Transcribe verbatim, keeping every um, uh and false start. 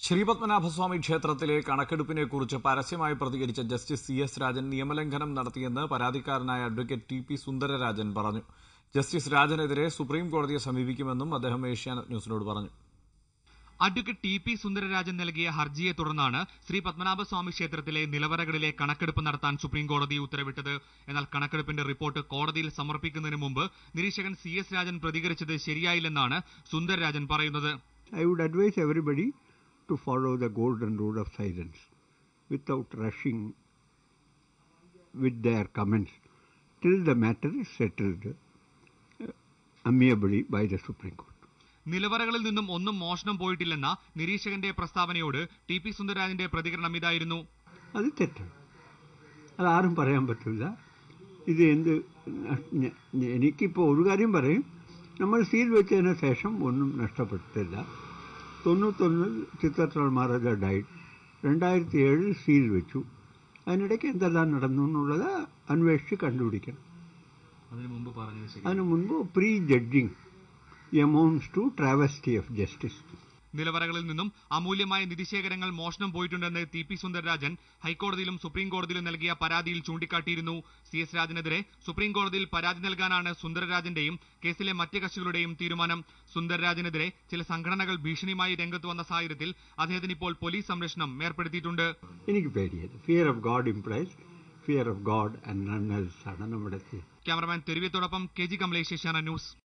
ശ്രീപത്മനാഭസ്വാമി ക്ഷേത്രത്തിലെ കണക്കെടുപ്പിനെക്കുറിച്ച് പരസ്യമായി പ്രതികരിച്ച ജസ്റ്റിസ് സി എസ് രാജൻ നിയമലംഘനം നടത്തിയെന്ന് പരാതിക്കാരനായ അഡ്വക്കേറ്റ് ടി പി സുന്ദരരാജൻ പറഞ്ഞു. ജസ്റ്റിസ് രാജനെതിരെ സുപ്രീംകോടതിയെ സമീപിക്കുമെന്നും അദ്ദേഹം ഏഷ്യാനെറ്റ് ന്യൂസിനോട് പറഞ്ഞു. അഡ്വക്കേറ്റ് ടി പി സുന്ദരരാജൻ നൽകിയ ഹർജിയെ തുടർന്നാണ് ശ്രീ പത്മനാഭസ്വാമി ക്ഷേത്രത്തിലെ നിലവറകളിലെ കണക്കെടുപ്പ് നടത്താൻ സുപ്രീംകോടതി ഉത്തരവിട്ടത്. എന്നാൽ കണക്കെടുപ്പിന്റെ റിപ്പോർട്ട് കോടതിയിൽ സമർപ്പിക്കുന്നതിന് മുമ്പ് നിരീക്ഷകൻ സി എസ് രാജൻ പ്രതികരിച്ചത് ശരിയായില്ലെന്നാണ് സുന്ദരരാജൻ പറയുന്നത്. I would advise everybody to follow the golden rule of silence without rushing with their comments till the matter is settled uh, amiably by the Supreme Court. നിലവറകളിൽ നിന്നും ഒന്നും മോഷണം പോയിട്ടില്ലെന്ന നിരീക്ഷകന്റെ പ്രസ്താവനയോട് ടി പി സുന്ദരരാജന്റെ പ്രതികരണം ഇതായിരുന്നു. അത് തെറ്റാണ്, അതാരും പറയാൻ പറ്റില്ല. ഇത് എന്ത്, എനിക്കിപ്പോൾ ഒരു കാര്യം പറയും, നമ്മൾ സീൽ വെച്ചതിന് ശേഷം ഒന്നും നഷ്ടപ്പെട്ടില്ല. തൊണ്ണൂത്തൊന്നിൽ ചിത്രത്തിൽ മഹാരാജ ഡൈഡ്, രണ്ടായിരത്തി ഏഴിൽ സീൽ വെച്ചു. അതിനിടയ്ക്ക് എന്തെല്ലാം നടന്നു എന്നുള്ളത് അന്വേഷിച്ച് കണ്ടുപിടിക്കണം. അതിനു മുൻപ് pre judging amounts to travesty of justice. നിലവറകളിൽ നിന്നും അമൂല്യമായ നിധിശേഖരങ്ങൾ മോഷണം പോയിട്ടുണ്ടെന്ന് ടി പി സുന്ദരരാജൻ ഹൈക്കോടതിയിലും സുപ്രീംകോടതിയിലും നൽകിയ പരാതിയിൽ ചൂണ്ടിക്കാട്ടിയിരുന്നു. സി എസ് രാജനെതിരെ സുപ്രീംകോടതിയിൽ പരാതി നൽകാനാണ് സുന്ദരരാജന്റെയും കേസിലെ മറ്റ് കക്ഷികളുടെയും തീരുമാനം. സുന്ദരരാജനെതിരെ ചില സംഘടനകൾ ഭീഷണിയുമായി രംഗത്ത് വന്ന സാഹചര്യത്തിൽ അദ്ദേഹത്തിന് ഇപ്പോൾ പോലീസ് സംരക്ഷണം ഏർപ്പെടുത്തിയിട്ടുണ്ട്. എനിക്ക് പേടിയത് fear of God implies fear of God and none else ആണ് നമ്മുടെ. ക്യാമറമാൻ തെരുവ്യത്തോടൊപ്പം K G Kamalesh, Asianet news.